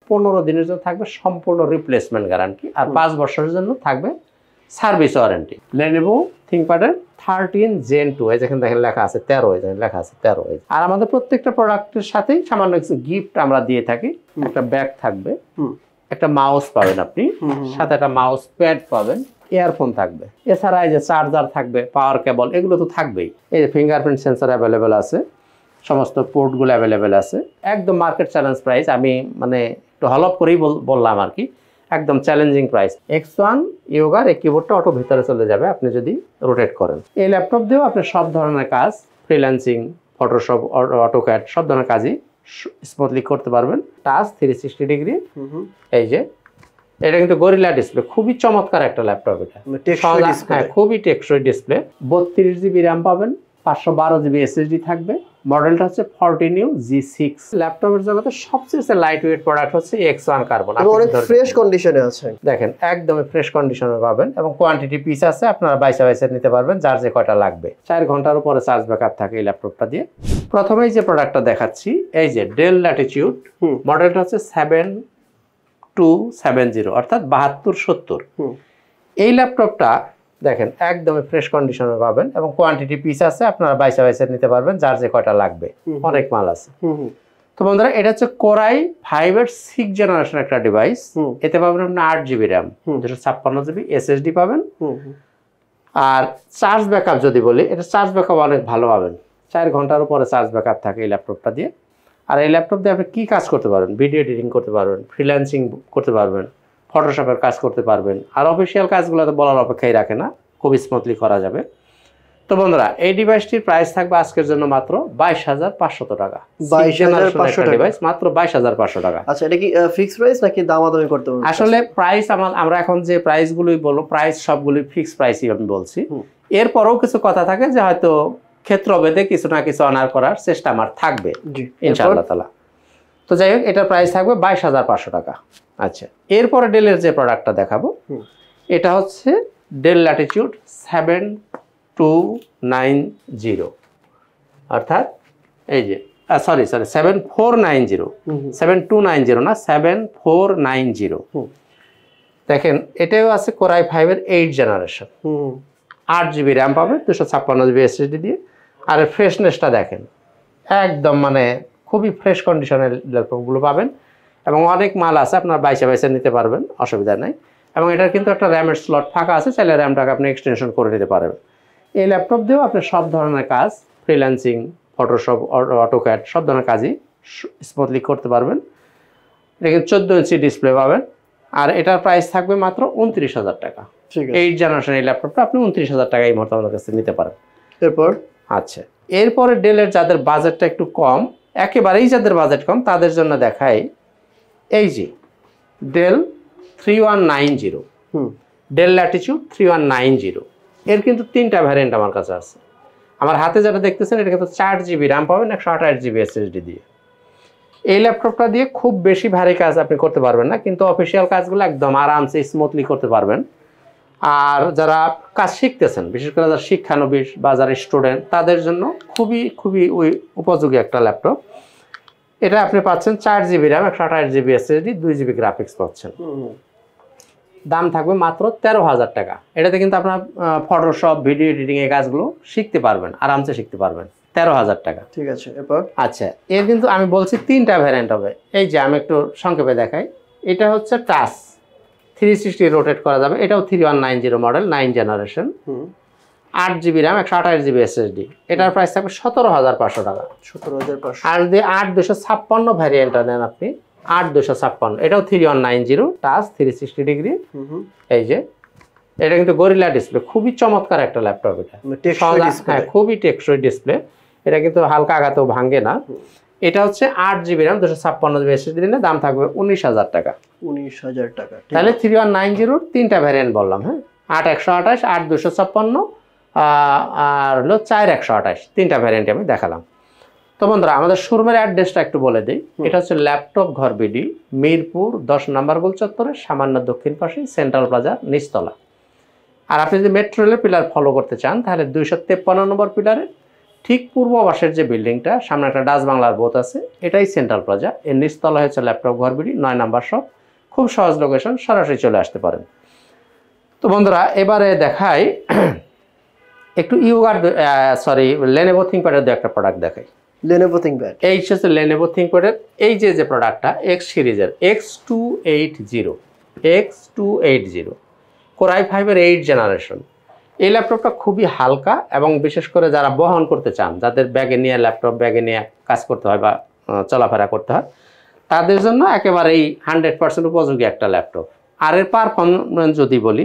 15 দিনের জন্য থাকবে সম্পূর্ণ রিপ্লেসমেন্ট গ্যারান্টি, আর 5 বছরের জন্য থাকবে সার্ভিস ওয়ারেন্টি। Lenovo ThinkPad-এর 13 Gen 2, এই যেখানে দেখেন লেখা আছে 13, এই যেখানে লেখা আছে 13। আর আমাদের প্রত্যেকটা প্রোডাক্টের সাথেই সামান্য কিছু গিফট আমরা দিয়ে থাকি। একটা ব্যাগ থাকবে, একটা মাউস পাবেন আপনি, সাথে একটা মাউস প্যাড পাবেন, ইয়ারফোন থাকবে, এছাড়া এই যে চার্জার থাকবে, পাওয়ার কেবল, এগুলো তো থাকবেই। এই যে ফিঙ্গারপ্রিন্ট সেন্সর অ্যাভেলেবেল আছে, সমস্ত পোর্টগুলো অ্যাভেলেবেল আছে। একদম মার্কেট চ্যালেঞ্জ প্রাইস, আমি মানে একটু হলপ করেই বললাম আর কি, একদম চ্যালেঞ্জিং প্রাইস। X1 ইয়োগার এই কিবোর্ডটা অটো ভিতরে চলে যাবে আপনি যদি রোটেট করেন। এই ল্যাপটপ দিয়েও আপনি সব ধরনের কাজ, ফ্রিল্যান্সিং, ফটোশপ, অটোক্যাড, সব ধরনের কাজই স্মুথলি করতে পারবেন। Touch 360 degree. এই যে এটা কিন্তু গরিলা ডিসপ্লে, খুবই চমৎকার একটা ল্যাপটপ। এটা হ্যাঁ, খুবই টেকসই ডিসপ্লে। 32 জিবি র্যাম পাবেন, 512 জিবি এসএসডি থাকবে। মডেলটা হচ্ছে 14U G6। ল্যাপটপের জগতে সবচেয়ে লাইট ওয়েট প্রোডাক্ট হচ্ছে X1 কার্বন। অনেক ফ্রেশ কন্ডিশনে আছে, দেখেন একদমই ফ্রেশ কন্ডিশনে পাবেন, এবং কোয়ান্টিটি পিস আছে, আপনারা বাইসা নিতে পারবেন যার যে কয়টা লাগবে। 4 ঘন্টার উপরে চার্জ ব্যাকআপ থাকে এই ল্যাপটপটা দিয়ে। প্রথমেই যে প্রোডাক্টটা দেখাচ্ছি, এই যে ডেল ল্যাটিটিউড, মডেলটা হচ্ছে 7270, অর্থাৎ 7270। এই ল্যাপটপটা দেখেন একদমই ফ্রেশ কন্ডিশনে পাবেন, এবং কোয়ান্টিটি পিস আছে, আপনারা বাইসা নিতে পারবেন যার যে কয়টা লাগবে, অনেক মাল আছে। তো বন্ধুরা, এটা হচ্ছে কোরাই 5-এর 6 জেনারেশন একটা ডিভাইস। এতে পাবেন আপনি 8 জিবি র্যাম, 256 জিবি এসএসডি পাবেন। আর চার্জ ব্যাকআপ যদি বলি, এটা চার্জ ব্যাকআপ অনেক ভালো পাবেন, 4 ঘন্টার উপরে চার্জ ব্যাকআপ থাকে এই ল্যাপটপটা দিয়ে। আর এই ল্যাপটপ দিয়ে আপনি কি কাজ করতে পারবেন? ভিডিও এডিটিং করতে পারবেন, ফ্রিল্যান্সিং করতে পারবেন, ফটোশপের কাজ করতে পারবেন। আর অফিসিয়াল কাজগুলো তো বলার অপেক্ষাই রাখে না, খুবই স্মুথলি করা যাবে। তো বন্ধুরা, এই ডিভাইসটির প্রাইস থাকবে আজকের জন্য মাত্র 22,500 টাকা। 22,500 ডিভাইস মাত্র 22,500 টাকা। আচ্ছা, এটা কি ফিক্সড প্রাইস নাকি দামাদামি করতে হবে? আসলে প্রাইস আমরা এখন যে প্রাইসগুলোই বলবো, প্রাইস সবগুলোই ফিক্সড প্রাইসই আমি বলছি। এরপরও কিছু কথা থাকে যে হয়তো ক্ষেত্রভেদে কিছু না কিছু অনার করার চেষ্টা আমার থাকবে ইনশাআল্লাহ তাআলা। তো যাই হোক, এটার প্রাইস থাকবে 22,500 টাকা। আচ্ছা, এরপরে ডেলের যে প্রোডাক্টটা দেখাবো, এটা হচ্ছে ডেল ল্যাটিটিউড 7290, অর্থাৎ এই যে সরি 7290 না, 7490। দেখেন এটাও আছে কোরাই 5-এর 8 জেনারেশন, 8 জিবি র্যাম পাবে, 256 জিবি এসএসডি দিয়ে। আর ফ্রেশনেসটা দেখেন, একদম মানে খুবই ফ্রেশ কন্ডিশনের ল্যাপটপগুলো পাবেন, এবং অনেক মাল আছে, আপনার বাইসা নিতে পারবেন, অসুবিধা নাই। এবং এটার কিন্তু একটা র্যামের স্লট ফাঁকা আছে, চাইলে র্যামটাকে আপনি এক্সটেনশন করে নিতে পারবেন। এই ল্যাপটপ দিয়েও আপনি সব ধরনের কাজ, ফ্রিল্যান্সিং, ফটোশপ, অটোক্যাড, সব ধরনের কাজই স্মুথলি করতে পারবেন। এটা কিন্তু 14 ইঞ্চি ডিসপ্লে পাবেন, আর এটার প্রাইস থাকবে মাত্র 29,000 টাকা। 8 জেনারেশন এই ল্যাপটপটা আপনি 29,000 টাকা এই মুহূর্তে আমাদের কাছে নিতে পারেন। আচ্ছা, এরপরে ডেলের যাদের বাজেটটা একটু কম, একেবারেই যাদের বাজেট কম, তাদের জন্য দেখাই এই যে ডেল 3190, ডেল ল্যাটিটিউড 3190। এর কিন্তু 3টা ভ্যারিয়েন্ট আমার কাছে আছে। আমার হাতে যেটা দেখতেছেন, এটা কিন্তু 4 জিবি র্যাম পাবেন, 128 জিবি এসএসডি দিয়ে। এই ল্যাপটপটা দিয়ে খুব বেশি ভারী কাজ আপনি করতে পারবেন না, কিন্তু অফিসিয়াল কাজগুলো একদম আরামসে স্মুথলি করতে পারবেন। আর যারা কাজ শিখতেছেন, বিশেষ করে যারা শিক্ষানবিশ বা যারা স্টুডেন্ট, তাদের জন্য খুবই খুবই উপযোগী একটা ল্যাপটপ। এটা আপনি পাচ্ছেন 4 GB RAM, 128 GB SSD, 2 GB graphics পাচ্ছেন। দাম থাকবে মাত্র 13,000 টাকা। এটাতে কিন্তু আপনার ফটোশপ, ভিডিও এডিটিং এই কাজগুলো শিখতে পারবেন, আরামসে শিখতে পারবেন। 13,000 টাকা। ঠিক আছে, এরপর আচ্ছা, এর কিন্তু আমি বলছি 3টা ভ্যারিয়েন্ট হবে। এই যে আমি একটু সংক্ষেপে দেখাই, এটা হচ্ছে টাচ 360 রোটেট করা যাবে, এটাও 3190 model, 9 generation, 8 GB RAM, 128 GB SSD. এটার প্রাইস থাকবে 17,500 টাকা। 17,500। আর যদি 8256 ভ্যারিয়েন্টটা নেন আপনি, 8256, এটাও 3190, টাচ 360 ডিগ্রি। এই যে এটা কিন্তু গরিলা ডিসপ্লে, খুবই চমৎকার একটা ল্যাপটপ। এটা হ্যাঁ, খুবই টেকসই ডিসপ্লে, এটা কিন্তু হালকা আঘাতেও ভাঙে না। এটা হচ্ছে 8 জিবি র্যাম, 256 জিবি এসএসডি দিলে দাম থাকবে 19,000 টাকা। 19,000 টাকা। তাহলে 3190-র 3টা ভ্যারিয়েন্ট বললাম, হ্যাঁ, 8128, 8256 আর হলো 4128, 3টা ভ্যারিয়েন্ট আমি দেখালাম। তো বন্ধুরা, আমাদের শোরুমের অ্যাড্রেসটা একটু বলে দিই। এটা হচ্ছে ল্যাপটপ ঘর বিডি, মিরপুর 10 নম্বর গোল চত্বরের সামান্য দক্ষিণ পাশে, সেন্ট্রাল প্লাজার নিচতলা। আর আপনি যদি মেট্রো রেলের পিলার ফলো করতে চান, তাহলে 253 নম্বর পিলারে ঠিক পূর্ব পাশের যে বিল্ডিংটা, সামনে একটা ডাচ বাংলার বোথ আছে, এটাই সেন্ট্রাল প্লাজা। এর নিচতলা হচ্ছে ল্যাপটপ ঘর বিডি 9 নাম্বার শপ। খুব সহজ লোকেশন, সরাসরি চলে আসতে পারেন। তো বন্ধুরা, এবারে দেখাই একটু লেনোভো থিংকপ্যাডের দু একটা প্রোডাক্ট দেখাই। লেনোভো থিংকপ্যাড, এই হচ্ছে লেনোভো থিংকপ্যাডের এই যে প্রোডাক্টটা এক্স সিরিজের X280 Core i5-এর 8 জেনারেশন। এই ল্যাপটপটা খুবই হালকা এবং বিশেষ করে যারা বহন করতে চান, যাদের ব্যাগে নিয়ে ল্যাপটপ ব্যাগে নিয়ে কাজ করতে হয় বা চলাফেরা করতে হয়, তাদের জন্য একেবারেই 100% উপযোগী একটা ল্যাপটপ। আর এর পারফরমেন্স যদি বলি,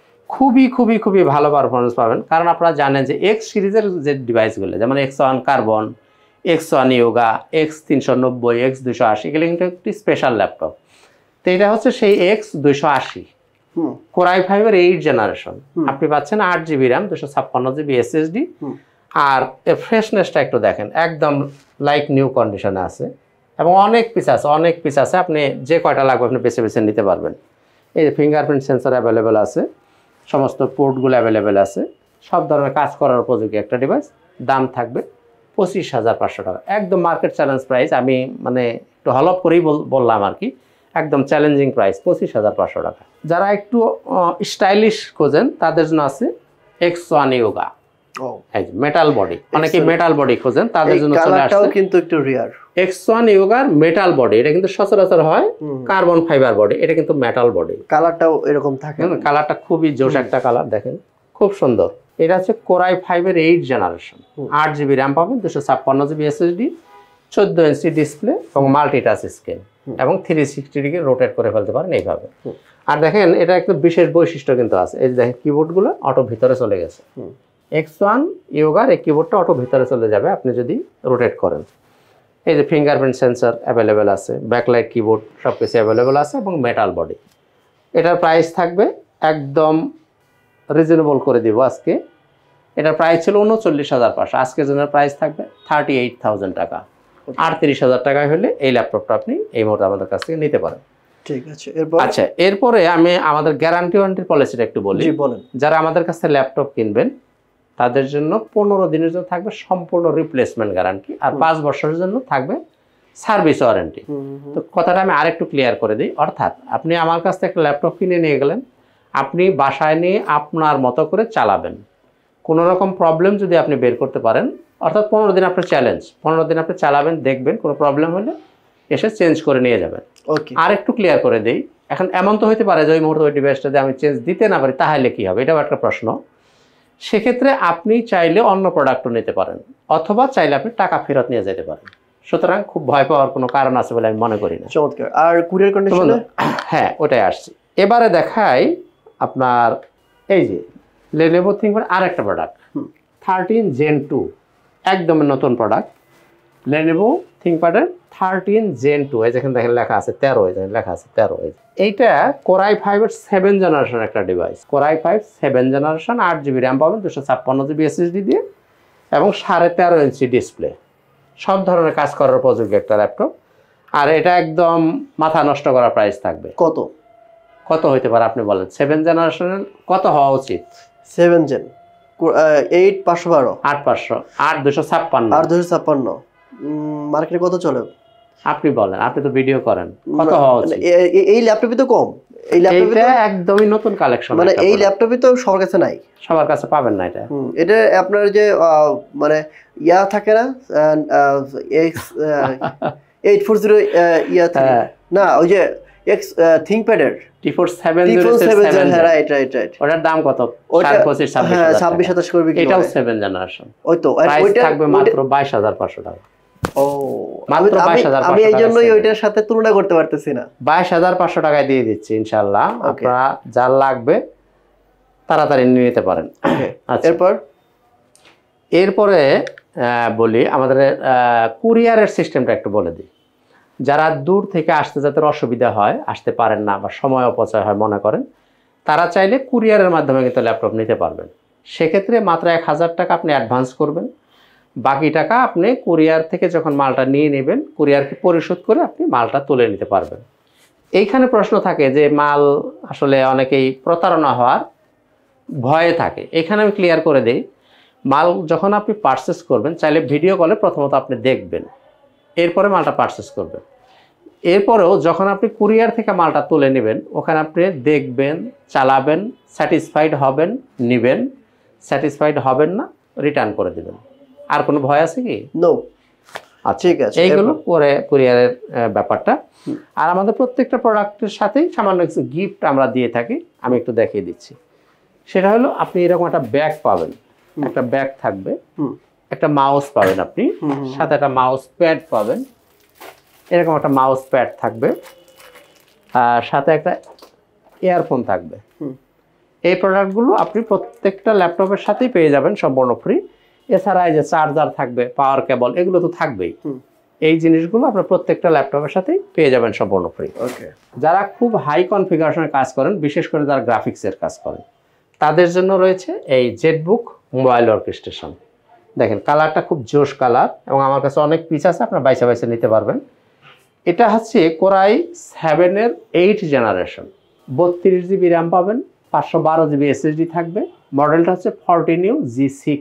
খুবই ভালো পারফরমেন্স পাবেন। কারণ আপনারা জানেন যে এক্স সিরিজের যে ডিভাইসগুলো, যেমন X1 carbon, X1 yoga, X390, X280, এগুলো কিন্তু একটি স্পেশাল ল্যাপটপ। তো এটা হচ্ছে সেই X280 Core i5-এর 8 জেনারেশন। আপনি পাচ্ছেন 8GB র্যাম, 256GB SSD। আর এর ফ্রেশনেসটা একটু দেখেন, একদম লাইক নিউ কন্ডিশনে আছে এবং অনেক পিস আছে। আপনি যে কয়টা লাগবে আপনি বেছে নিতে পারবেন। এই যে ফিঙ্গারপ্রিন্ট সেন্সর অ্যাভেলেবেল আছে, সমস্ত পোর্টগুলো অ্যাভেলেবেল আছে, সব ধরনের কাজ করার উপযোগী একটা ডিভাইস। দাম থাকবে 25,500 টাকা, একদম মার্কেট চ্যালেঞ্জ প্রাইস। আমি মানে একটু হলপ করেই বললাম আর কি, একদম চ্যালেঞ্জিং প্রাইস 25,500 টাকা। যারা একটু স্টাইলিশ খোঁজেন তাদের জন্য আছে X1 ইয়োগা, মেটাল বডি। অনেকে মেটাল বডি খোঁজেন, তাদের জন্য চলে আসছে কিন্তু একটু রিয়ার X1 ইয়োগার মেটাল বডি। এটা কিন্তু সচরাচর হয় কার্বন ফাইবার বডি, এটা কিন্তু মেটাল বডি। কালারটাও এরকম থাকে, কালারটা খুবই জোশ একটা কালার, দেখেন খুব সুন্দর। এটা হচ্ছে Core i5-এর 8 জেনারেশন, 8GB র্যাম পাবেন, 256GB SSD, 14 ইঞ্চি ডিসপ্লে এবং মাল্টিটাচ স্ক্রিন এবং 360 ডিগ্রি রোটেট করে ফেলতে পারেন এইভাবে। আর দেখেন এটা একটা বিশেষ বৈশিষ্ট্য কিন্তু আছে, এই যে দেখেন কিবোর্ডগুলো অটো ভিতরে চলে গেছে। X1 ইয়োগার এই কিবোর্ডটা অটো ভিতরে চলে যাবে আপনি যদি রোটেট করেন। এই যে ফিঙ্গারপ্রিন্ট সেন্সর অ্যাভেলেবেল আছে, ব্যাকলাইট কিবোর্ড সব কিছু অ্যাভেলেবেল আছে এবং মেটাল বডি। এটার প্রাইস থাকবে একদম রিজনেবল করে দিব আজকে। এটার প্রাইস ছিল 39,500, আজকের জন্য প্রাইস থাকবে 38,000 টাকা। 38,000 টাকায় হলে এই ল্যাপটপটা আপনি এই মুহূর্তে আমাদের কাছ থেকে নিতে পারেন। ঠিক আছে। আচ্ছা, এরপরে আমি আমাদের গ্যারান্টি ওয়ারেন্টির পলিসিটা একটু বলি। যারা আমাদের কাছে ল্যাপটপ কিনবেন তাদের জন্য 15 দিনের জন্য থাকবে সম্পূর্ণ রিপ্লেসমেন্ট গ্যারান্টি, আর 5 বছরের জন্য থাকবে সার্ভিস ওয়ারেন্টি। তো কথাটা আমি আরেকটু ক্লিয়ার করে দিই। অর্থাৎ আপনি আমার কাছ থেকে একটা ল্যাপটপ কিনে নিয়ে গেলেন, আপনি বাসায় নিয়ে আপনার মতো করে চালাবেন। কোনো রকম প্রবলেম যদি আপনি বের করতে পারেন, অর্থাৎ 15 দিন আপনার চ্যালেঞ্জ, 15 দিন আপনি চালাবেন, দেখবেন কোনো প্রবলেম হলে এসে চেঞ্জ করে নিয়ে যাবেন। আর একটু ক্লিয়ার করে দিই, এখন এমন তো হতে পারে যে ওই মুহূর্তে ওই ডিভাইসটা যদি আমি চেঞ্জ দিতে না পারি তাহলে কী হবে, এটাও একটা প্রশ্ন। সেক্ষেত্রে আপনি চাইলে অন্য প্রোডাক্টও নিতে পারেন, অথবা চাইলে আপনি টাকা ফেরত নিয়ে যেতে পারেন। সুতরাং খুব ভয় পাওয়ার কোনো কারণ আছে বলে আমি মনে করি না। চমৎকার। আর কুরিয়ার কন্ডিশন? হ্যাঁ, ওটাই আসছি। এবারে দেখাই আপনার এই যে লেনোভো থিংকপ্যাড আর একটা প্রোডাক্ট 13 Gen 2, একদম নতুন প্রোডাক্ট। লেনোভো থিংকপ্যাডের 13 Gen 2, এই যেখানে দেখেন লেখা আছে 13, এই যেখানে লেখা আছে 13। এইটা Core i5-এর 7 জেনারেশন একটা device. Core i5 7 generation, 8GB RAM পাবেন, 256GB SSD দিয়ে এবং 13.5 ইঞ্চি ডিসপ্লে। সব ধরনের কাজ করার উপযোগী একটা ল্যাপটপ। আর এটা একদম মাথা নষ্ট করা প্রাইস থাকবে। কত হইতে পারে আপনি বলেন? 7 জেনারেশনের কত হওয়া উচিত? 7 জেন 8512, 8500, 8256, 8256 মার্কেটে কত চলে আপনি বলেন, আপনি তো ভিডিও করেন, কত হওয়া উচিত? এই ল্যাপটপে তো কম, এই ল্যাপটপে একদমই নতুন কালেকশন, মানে এই ল্যাপটপে তো সবার কাছে নাই, সবার কাছে পাবেন না। এটা আপনার যে মানে ইয়া থাকে না, X840 ইয়া থাকে না, ওই যে এক্স থিংকপ্যাডের T4707, হ্যাঁ রাইট। ওটার দাম কত? 25-26 করবে কি? এটাও 7 জেনারেশন। ওই তো ওইটা থাকবে মাত্র 22,500 টাকা। মাত্র 22,500। আমি এই জন্যই ওইটার সাথে তুলনা করতে পারতেছি না। 22,500 টাকায় দিয়ে দিচ্ছি ইনশাআল্লাহ। আপনারা যা লাগবে তাড়াতাড়ি নিয়ে নিতে পারেন। আচ্ছা, এরপরে বলি আমাদের কুরিয়ারের সিস্টেমটা একটু বলে দিই। যারা দূর থেকে আসতে যাদের অসুবিধা হয়, আসতে পারেন না বা সময় অপচয় হয় মনে করেন, তারা চাইলে কুরিয়ারের মাধ্যমে কিন্তু ল্যাপটপ নিতে পারবেন। সেক্ষেত্রে মাত্র 1,000 টাকা আপনি অ্যাডভান্স করবেন, বাকি টাকা আপনি কুরিয়ার থেকে যখন মালটা নিয়ে নেবেন কুরিয়ারকে পরিশোধ করে আপনি মালটা তুলে নিতে পারবেন। এইখানে প্রশ্ন থাকে যে মাল আসলে অনেকেই প্রতারণা হওয়ার ভয়ে থাকে। এখানে আমি ক্লিয়ার করে দিই, মাল যখন আপনি পারচেস করবেন চাইলে ভিডিও কলে প্রথমত আপনি দেখবেন, এরপরে মালটা পারচেস করবেন। এরপরেও যখন আপনি কুরিয়ার থেকে মালটা তুলে নেবেন ওখানে আপনি দেখবেন, চালাবেন, স্যাটিসফাইড হবেন, নেবেন, স্যাটিসফাইড হবেন না রিটার্ন করে দেবেন। আর কোনো ভয় আছে কি? নো। আচ্ছা, ঠিক আছে, এইগুলো পরে কুরিয়ারের ব্যাপারটা। আর আমাদের প্রত্যেকটা প্রোডাক্টের সাথেই সামান্য কিছু গিফট আমরা দিয়ে থাকি, আমি একটু দেখিয়ে দিচ্ছি। সেটা হলো আপনি এরকম একটা ব্যাগ পাবেন, একটা ব্যাগ থাকবে, একটা মাউস পাবেন আপনি, সাথে একটা মাউস প্যাড পাবেন, এরকম একটা মাউস প্যাড থাকবে, আর সাথে একটা ইয়ারফোন থাকবে। এই প্রোডাক্টগুলো আপনি প্রত্যেকটা ল্যাপটপের সাথেই পেয়ে যাবেন সম্পূর্ণ ফ্রি। এছাড়া এই যে চার্জার থাকবে, পাওয়ার কেবল, এগুলো তো থাকবেই। এই জিনিসগুলো আপনার প্রত্যেকটা ল্যাপটপের সাথেই পেয়ে যাবেন সম্পূর্ণ ফ্রি। ওকে, যারা খুব হাই কনফিগারেশনের কাজ করেন, বিশেষ করে যারা গ্রাফিক্সের কাজ করেন, তাদের জন্য রয়েছে এই জেটবুক মোবাইল অর্কেস্ট্রেশন। দেখেন কালারটা খুব জোশ কালার, এবং আমার কাছে অনেক পিস আছে, আপনার বাইসা বাইসা নিতে পারবেন। এটা হচ্ছে কোরাই 7-এর 8 জেনারেশন, 32 জিবি র্যাম পাবেন, 512 জিবি এসএসডি থাকবে। মডেলটা হচ্ছে 14UG6।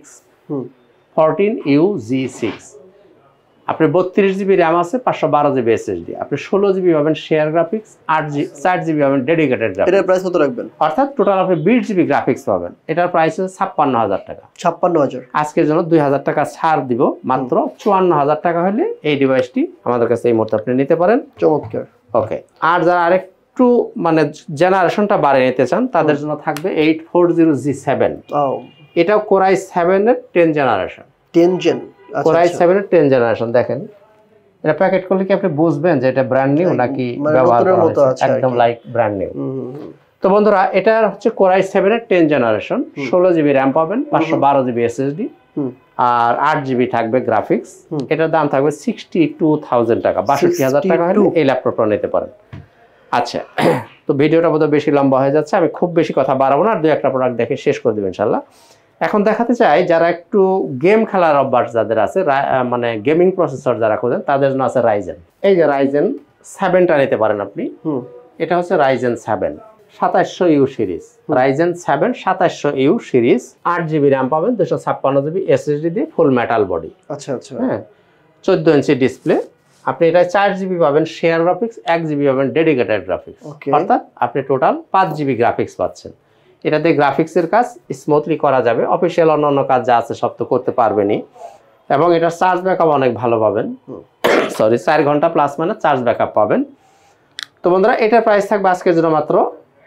14UG6। আপনি 32 জিবি র্যাম আছে, 512 জিবি এসএসডি। আপনি 16 জিবি পাবেন শেয়ার গ্রাফিক্স, 4 জিবি পাবেন ডেডিকেটেড গ্রাফিক্স। এটার প্রাইস কত রাখবেন? অর্থাৎ টোটাল আপনি 20 জিবি গ্রাফিক্স পাবেন। এটার প্রাইস হচ্ছে 56,000 টাকা। 56,000। আজকের জন্য 2,000 টাকা ছাড় দিব, মাত্র 54,000 টাকা হলে এই ডিভাইসটি আমাদের কাছে এই মুহূর্তে আপনি নিতে পারেন। চমৎকার। ওকে, আর যারা আরেকটু মানে জেনারেশনটা বাড়িয়ে নিতে চান তাদের জন্য থাকবে 840G7। এটাও কোরাই 7-এর 10 জেনারেশন। 10 জেন, কোরাই 7-এর 10 জেনারেশন। দেখেন এটা প্যাকেট করলে কি আপনি বুঝবেন যে এটা ব্র্যান্ড নিউ নাকি ব্যবহার করা হয়েছে, একদম লাইক ব্র্যান্ড নিউ। তো বন্ধুরা, এটা হচ্ছে কোরাই 7-এর 10 জেনারেশন, 16 জিবি র্যাম পাবেন, 512 জিবি এসএসডি, আর 8 জিবি থাকবে গ্রাফিক্স। এটার দাম থাকবে 62,000 টাকা। 62,000 টাকা হলে এই ল্যাপটপটা নিতে পারেন। আচ্ছা, তো ভিডিওটা বোধহয় বেশি লম্বা হয়ে যাচ্ছে, আমি খুব বেশি কথা বাড়াবো না, আর 2-1টা প্রোডাক্ট দেখে শেষ করে দেবেন ইনশাল্লাহ। এখন দেখাতে চাই যারা একটু গেম খেলার অভ্যাস যাদের আছে, মানে গেমিং প্রসেসর যারা খোঁজেন, তাদের জন্য আছে রাইজেন। এই যে রাইজেন 7টা নিতে পারেন আপনি। এটা হচ্ছে Ryzen 7 2700U series. Ryzen 7 2700U series, 8 GB RAM পাবেন, 256 জিবি এসএসডি দিয়ে, ফুল মেটাল বডি। আচ্ছা আচ্ছা, হ্যাঁ, 14 ইঞ্চি ডিসপ্লে। আপনি এটা 4 জিবি পাবেন শেয়ার গ্রাফিক্স, 1 জিবি পাবেন ডেডিকেটেড গ্রাফিক্স। অর্থাৎ আপনি টোটাল 5 জিবি গ্রাফিক্স পাচ্ছেন। এটাতে গ্রাফিক্সের কাজ স্মুথলি করা যাবে, অফিসিয়াল অন্যান্য কাজ যা আছে সব তো করতে পারবেনই, এবং এটার চার্জ ব্যাকআপ অনেক ভালো পাবেন। সরি, 4 ঘন্টা প্লাস মানে চার্জ ব্যাকআপ পাবেন। তো বন্ধুরা, এটার প্রাইস থাকবে আজকের জন্য মাত্র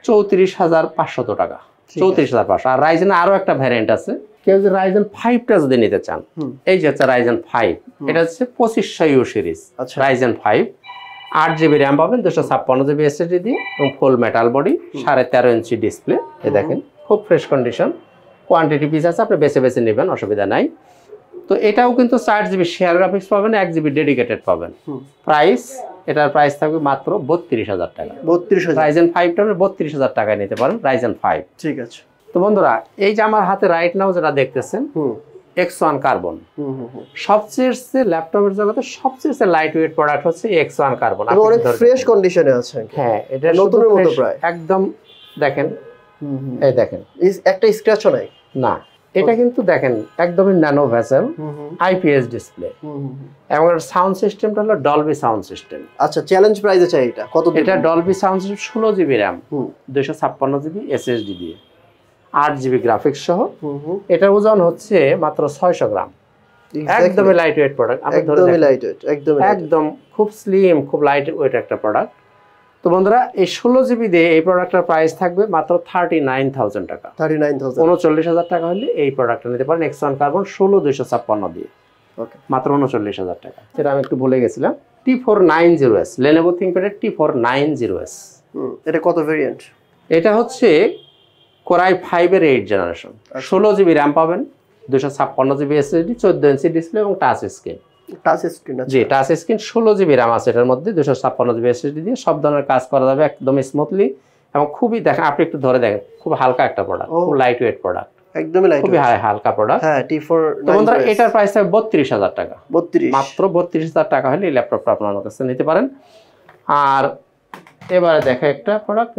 34,500 টাকা। 34,500। আর রাইজেন আরো একটা ভ্যারিয়েন্ট আছে, কেউ যদি রাইজেন 5টা যদি নিতে চান, এই যে হচ্ছে রাইজেন 5। এটা হচ্ছে 2500U series, Ryzen 5, 8 GB RAM পাবেন, 256 জিবি এসএসডি দিয়ে, এবং full metal body, 13.5 inch display. এই দেখেন খুব ফ্রেশ কন্ডিশন, কোয়ান্টিটি পিস আছে, আপনি বেছে বেছে নেবেন, অসুবিধা নাই। তো এটাও কিন্তু 4 জিবি শেয়ার গ্রাফিক্স পাবেন, 1 জিবি ডেডিকেটেড পাবেন। প্রাইস, এটার প্রাইস থাকবে মাত্র 32,000 টাকা। 32,000। রাইজেন 5টা 32,000 টাকায় নিতে পারেন, রাইজেন 5। ঠিক আছে। তো বন্ধুরা, এই যে আমার হাতে রাইট নাও যেটা দেখতেছেন, X1 কার্বন, সবচেয়ে ল্যাপটপের জগতে সবচেয়ে লাইট ওয়েট প্রোডাক্ট হচ্ছে X1 কার্বন। অনেক ফ্রেশ কন্ডিশনে আছে। হ্যাঁ, এটা নতুনের মতো প্রায় একদম। দেখেন, এই দেখেন, একটা স্ক্র্যাচও নাই না। এটা কিন্তু দেখেন একদমই ন্যানো ভেসেল, আইপিএস ডিসপ্লে, এবং এর সাউন্ড সিস্টেমটা হলো ডলবি সাউন্ড সিস্টেম। আচ্ছা, চ্যালেঞ্জ প্রাইসে চাই এটা কত? এটা Dolby sound system, 16 GB RAM, 256 GB SSD দিয়ে, 8 জিবি গ্রাফিক্স সহ। এটার ওজন হচ্ছে মাত্র 600 গ্রাম। একদমই লাইট ওয়েট প্রোডাক্ট। একদমই লাইট ওয়েট, একদম খুব স্লিম, খুব লাইট ওয়েট একটা প্রোডাক্ট। তো বন্ধুরা, এই 16 জিবি দিয়ে এই প্রোডাক্টটার প্রাইস থাকবে মাত্র 39,000 টাকা। 39,000 টাকা হলে এই প্রোডাক্টটা নিতে পারেন, X1 কার্বন 16,256 দিয়ে, মাত্র 39,000 টাকা। সেটা আমি একটু ভুলে গেছিলাম। T490S, Lenovo ThinkPad T490S। এটা কত ভেরিয়েন্ট? এটা হচ্ছে কোরাই 5-এর 8 জেনারেশন, 16 জিবি র্যাম পাবেন, 256 জিবি এসএসডি, 14 ইঞ্চি ডিসপ্লে এবং টাচ স্ক্রিন। জি, টাচ স্ক্রিন, 16 জিবি র্যাম আছে এটার মধ্যে, 256 জিবি এসএসডি দিয়ে সব ধরনের কাজ করা যাবে একদম স্মুথলি, এবং খুবই দেখেন, আপনি একটু ধরে দেখেন, খুব হালকা একটা প্রোডাক্ট, খুব লাইট ওয়েট প্রোডাক্ট, একদমই লাইট, খুবই হালকা প্রোডাক্ট। হ্যাঁ, T4। তো বন্ধুরা, এটার প্রাইস থাকবে 32,000 টাকা। 32, মাত্র 32,000 টাকা হলে এই ল্যাপটপটা আপনার কাছে নিতে পারেন। আর এবারে দেখা একটা প্রোডাক্ট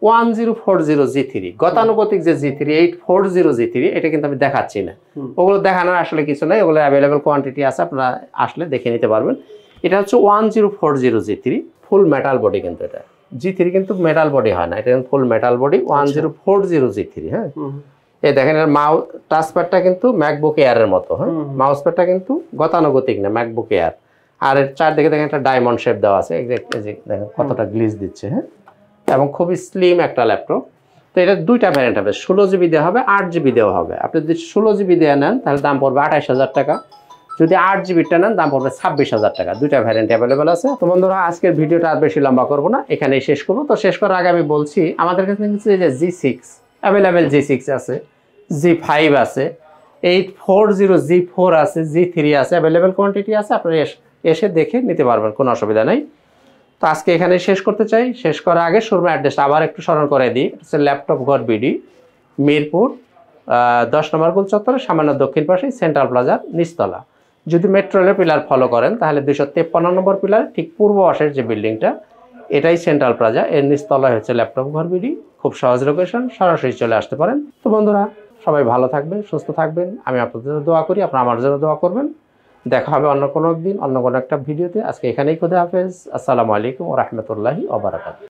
1040G3 গতানুগতিক যে G3 840G3 এটা কিন্তু আমি দেখাচ্ছি না, ওগুলো দেখানোর আসলে কিছু নাই, ওগুলো অ্যাভেলেবল কোয়ান্টিটি আছে, আপনারা আসলে দেখে নিতে পারবেন। এটা হচ্ছে 1040G3 ফুল মেটাল বডি, কিন্তু এটা G3 কিন্তু মেটাল বডি হয় না, এটা ফুল মেটাল বডি 1040G3। হ্যাঁ, এই দেখেন এর মাউস টাচপ্যাডটা কিন্তু ম্যাকবুক এয়ারের মতো। হ্যাঁ, মাউস প্যাডটা কিন্তু গতানুগতিক না, ম্যাকবুক এয়ার। আর এর চারদিকে দেখেন একটা ডায়মন্ড শেপ দেওয়া আছে, দেখেন কতটা গ্লিজ দিচ্ছে। হ্যাঁ, এবং খুবই স্লিম একটা ল্যাপটপ। তো এটা দুইটা ভ্যারিয়েন্ট হবে, 16GB দেওয়া হবে, 8GB দেওয়া হবে। আপনি যদি 16GB দিয়ে নেন তাহলে দাম পড়বে 28,000 টাকা, যদি 8GBটা নেন দাম পড়বে 26,000 টাকা। দুইটা ভ্যারিয়েন্ট অ্যাভেলেবেল আছে। তো বন্ধুরা, আজকের ভিডিওটা আর বেশি লম্বা করবো না, এখানেই শেষ করবো। তো শেষ করার আগে আমি বলছি, আমাদের কাছে কিন্তু এই যে G6 অ্যাভেলেবেল, G6 আছে, G5 আছে, 840G4 আছে, G3 আছে, অ্যাভেলেবেল কোয়ান্টিটি আছে, আপনারা এসে দেখে নিতে পারবেন, কোনো অসুবিধা নেই। তো আজকে এখানে শেষ করতে চাই। শেষ করার আগে শোরুম অ্যাড্রেসটা আবার একটু স্মরণ করে দিই। হচ্ছে ল্যাপটপ ঘর বিডি, মিরপুর 10 নম্বর গোল চত্বরের সামান্য দক্ষিণ পাশে সেন্ট্রাল প্লাজার নিচতলা। যদি মেট্রো রেলের পিলার ফলো করেন তাহলে 253 নম্বর পিলার ঠিক পূর্ব পাশের যে বিল্ডিংটা, এটাই সেন্ট্রাল প্লাজা, এর নিচতলায় হচ্ছে ল্যাপটপ ঘর বিডি। খুব সহজ লোকেশন, সরাসরি চলে আসতে পারেন। তো বন্ধুরা, সবাই ভালো থাকবেন, সুস্থ থাকবেন। আমি আপনাদের জন্য দোয়া করি, আপনারা আমার জন্য দোয়া করবেন। দেখা হবে অন্য কোনো দিন, অন্য কোনো একটা ভিডিওতে। আজকে এখানেই, খুদা হাফেজ, আসসালামু আলাইকুম ওয়া রাহমাতুল্লাহি ওয়া বারাকাতুহু।